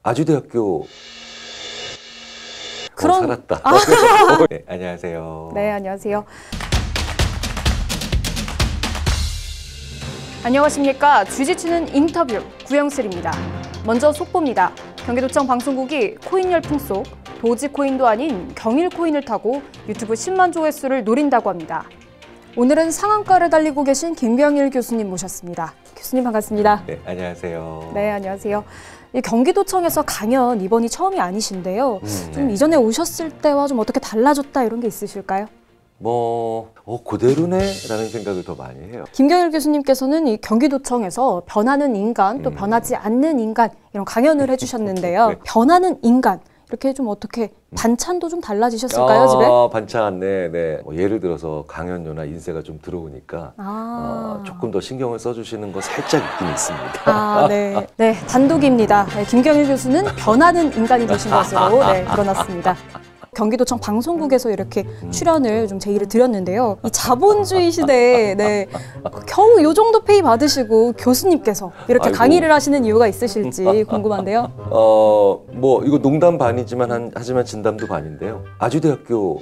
아주대학교 그런 살았다. 네, 안녕하세요. 네, 안녕하세요. 안녕하십니까. 쥐지치는 인터뷰 구영슬입니다. 먼저 속보입니다. 경기도청 방송국이 코인 열풍 속 도지코인도 아닌 경일코인을 타고 유튜브 10만 조회수를 노린다고 합니다. 오늘은 상한가를 달리고 계신 김경일 교수님 모셨습니다. 교수님 반갑습니다. 네, 안녕하세요. 네, 안녕하세요. 이 경기도청에서 강연 이번이 처음이 아니신데요. 좀 이전에 오셨을 때와 좀 어떻게 달라졌다 이런 게 있으실까요? 그대로네? 라는 생각을 더 많이 해요. 김경일 교수님께서는 이 경기도청에서 변하는 인간, 또 변하지 않는 인간 이런 강연을 해주셨는데요. 네. 변하는 인간, 이렇게 좀 어떻게 반찬도 좀 달라지셨을까요, 집에? 반찬, 네. 예를 들어서 강연료나 인세가 좀 들어오니까 조금 더 신경을 써주시는 거 살짝 있긴 있습니다. 네. 네, 단독입니다. 네, 김경일 교수는 변하는 인간이 되신 것으로 드러났습니다. 경기도청 방송국에서 이렇게 출연을 좀 제의를 드렸는데요. 이 자본주의 시대에 겨우 요 정도 페이 받으시고 교수님께서 이렇게 강의를 하시는 이유가 있으실지 궁금한데요. 이거 농담 반이지만 하지만 진담도 반인데요. 아주대학교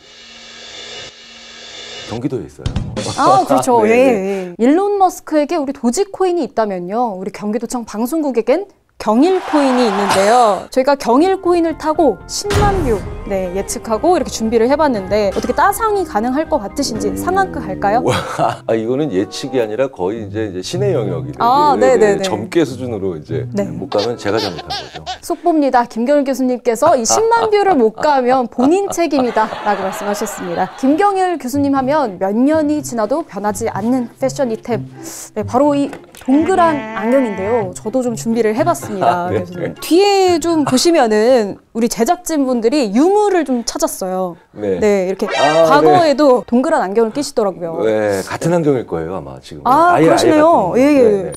경기도에 있어요. 그렇죠. 네, 예. 일론 머스크에게 우리 도지코인이 있다면요. 우리 경기도청 방송국에겐 경일코인이 있는데요. 저희가 경일코인을 타고 10만 뷰 예측하고 이렇게 준비를 해봤는데 어떻게 따상이 가능할 것 같으신지 상한가 갈까요? 이거는 예측이 아니라 거의 이제 신의 영역이 네네네. 점괘 수준으로 이제 못 가면 제가 잘못한 거죠. 속보입니다. 김경일 교수님께서 이 10만 뷰를 못 가면 본인 책임이다 라고 말씀하셨습니다. 김경일 교수님 하면 몇 년이 지나도 변하지 않는 패션 이템, 바로 이 동그란 안경인데요. 저도 좀 준비를 해봤습니다. 네. 뒤에 좀 보시면은 우리 제작진분들이 유물을 좀 찾았어요. 네, 이렇게 과거에도 동그란 안경을 끼시더라고요. 네, 같은 안경일 거예요 아마 지금. 그러시네요. 아예 예.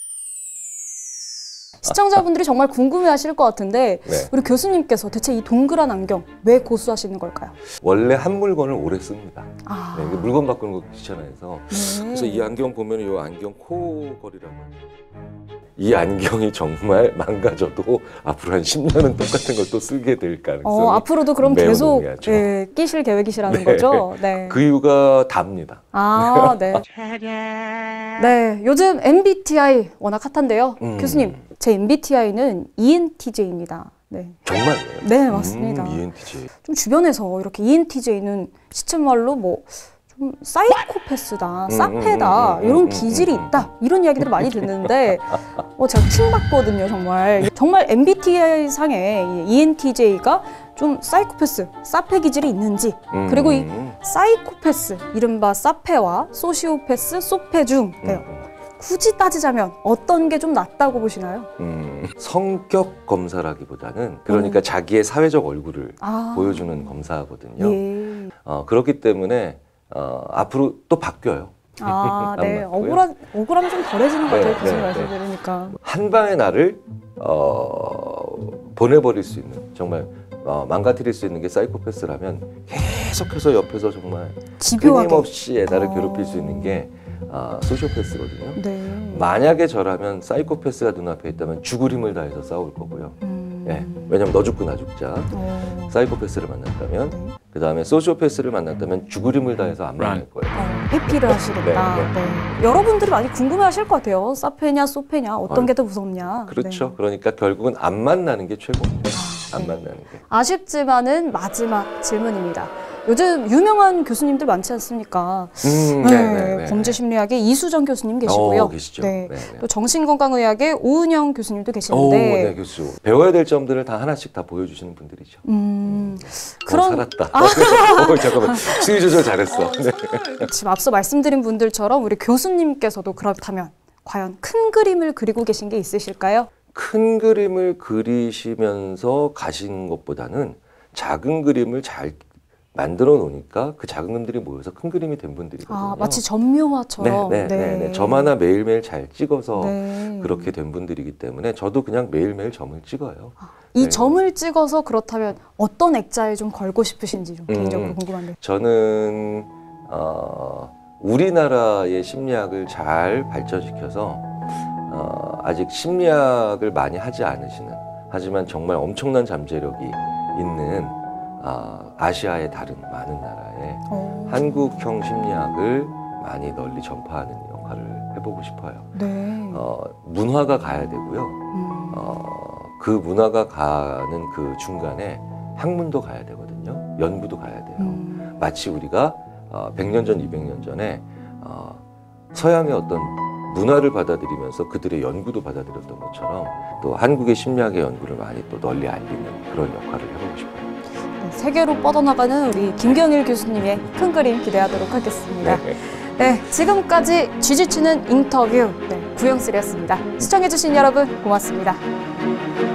시청자분들이 정말 궁금해하실 것 같은데 우리 교수님께서 대체 이 동그란 안경 왜 고수하시는 걸까요? 원래 한 물건을 오래 씁니다. 이게 물건 바꾸는 거 귀찮아해서. 그래서 이 안경 보면 이 안경 코걸이라고 합니다. 이 안경이 정말 망가져도 앞으로 한 10년은 똑같은 걸 또 쓰게 될 가능성이 앞으로도 그럼 매우 계속 농후하죠. 끼실 계획이시라는 거죠? 네. 그 이유가 답니다. 네. 네, 요즘 MBTI 워낙 핫한데요. 교수님, 제 MBTI는 ENTJ입니다. 네. 정말요? 네, 맞습니다. ENTJ. 좀 주변에서 이렇게 ENTJ는 시쳇말로 좀 사이코패스다, 사페다 이런 기질이 있다 이런 이야기들을 많이 듣는데 제가 킹받거든요. 정말 MBTI 상에 ENTJ가 좀 사이코패스, 사페 기질이 있는지 그리고 이 사이코패스, 이른바 사페와 소시오패스, 소페 중 굳이 따지자면 어떤 게 좀 낫다고 보시나요? 성격 검사라기보다는 그러니까 자기의 사회적 얼굴을 보여주는 검사거든요. 예. 그렇기 때문에 앞으로 또 바뀌어요. 네. 억울함이 좀 덜해지는 것 같아요. 교수님 말씀 들으니까. 한 방에 나를 보내버릴 수 있는, 정말 망가뜨릴 수 있는 게 사이코패스라면 계속해서 옆에서 정말 집요하게 끊임없이 나를 괴롭힐 수 있는 게 소시오패스거든요. 네. 만약에 저라면 사이코패스가 눈앞에 있다면 죽을 힘을 다해서 싸울 거고요. 왜냐면 너 죽고 나 죽자. 사이코패스를 만났다면 그 다음에 소시오패스를 만났다면 죽을 힘을 다해서 안 만날 거예요. 회피를 하시겠다. 여러분들이 많이 궁금해하실 것 같아요. 사페냐 소페냐 어떤 게 더 무섭냐. 그렇죠. 그러니까 결국은 안 만나는 게 최고입니다. 안 만나는 게. 아쉽지만은 마지막 질문입니다. 요즘 유명한 교수님들 많지 않습니까? 범죄심리학의 이수정 교수님 계시고요. 계시죠. 또 정신건강의학의 오은영 교수님도 계시는데. 네, 교수. 배워야 될 점들을 다 하나씩 다 보여주시는 분들이죠. 살았다. 잠깐만. 수위 조절 잘했어. 지금 앞서 말씀드린 분들처럼 우리 교수님께서도 그렇다면 과연 큰 그림을 그리고 계신 게 있으실까요? 큰 그림을 그리시면서 가신 것보다는 작은 그림을 잘 만들어 놓으니까 그 작은 그림들이 모여서 큰 그림이 된 분들이거든요. 마치 점묘화처럼. 네. 점 하나 매일매일 잘 찍어서 그렇게 된 분들이기 때문에 저도 그냥 매일매일 점을 찍어요. 이 점을 찍어서 그렇다면 어떤 액자에 좀 걸고 싶으신지 좀 개인적으로 궁금한데. 저는 우리나라의 심리학을 잘 발전시켜서 아직 심리학을 많이 하지 않으시는 하지만 정말 엄청난 잠재력이 있는 아시아의 다른 많은 나라에 한국형 심리학을 많이 널리 전파하는 역할을 해보고 싶어요. 네. 문화가 가야 되고요. 그 문화가 가는 그 중간에 학문도 가야 되거든요. 연구도 가야 돼요. 마치 우리가 100년 전, 200년 전에 서양의 어떤 문화를 받아들이면서 그들의 연구도 받아들였던 것처럼 또 한국의 심리학의 연구를 많이 또 널리 알리는 그런 역할을 해보고 싶어요. 네, 세계로 뻗어나가는 우리 김경일 교수님의 큰 그림 기대하도록 하겠습니다. 네, 지금까지 쥐쥐치는 인터뷰 구영슬이었습니다. 시청해주신 여러분 고맙습니다.